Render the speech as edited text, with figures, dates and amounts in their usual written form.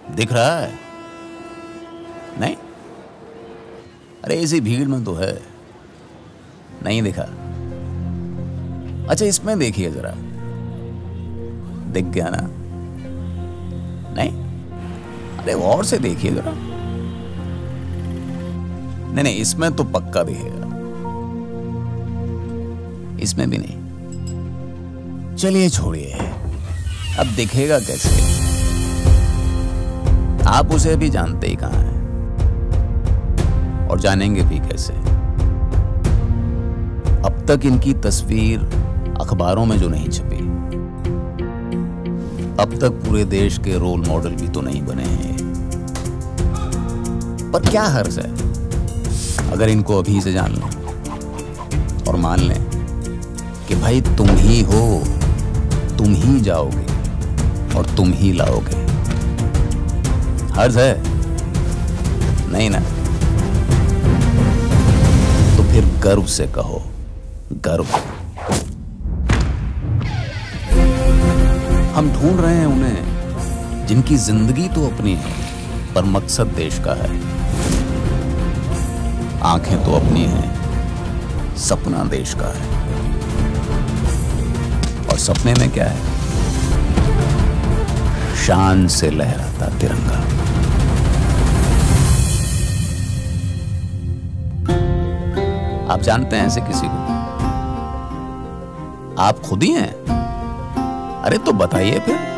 दिख रहा है? नहीं? अरे इसी भीड़ में तो है। नहीं दिखा? अच्छा इसमें देखिए जरा, दिख गया ना? नहीं? अरे और से देखिए जरा। नहीं नहीं, इसमें तो पक्का दिखेगा, इसमें भी नहीं। चलिए छोड़िए, अब दिखेगा कैसे? आप उसे अभी जानते ही कहां हैं, और जानेंगे भी कैसे? अब तक इनकी तस्वीर अखबारों में जो नहीं छपी, अब तक पूरे देश के रोल मॉडल भी तो नहीं बने हैं। पर क्या हर्ज है अगर इनको अभी से जान लें और मान लें कि भाई तुम ही हो, तुम ही जाओगे और तुम ही लाओगे। हर्ज है? नहीं ना? तो फिर गर्व से कहो, गर्व। हम ढूंढ रहे हैं उन्हें जिनकी जिंदगी तो अपनी है पर मकसद देश का है। आंखें तो अपनी हैं, सपना देश का है। और सपने में क्या है? शान से लहराता तिरंगा। आप जानते हैं ऐसे किसी को? आप खुद ही हैं? अरे तो बताइए फिर।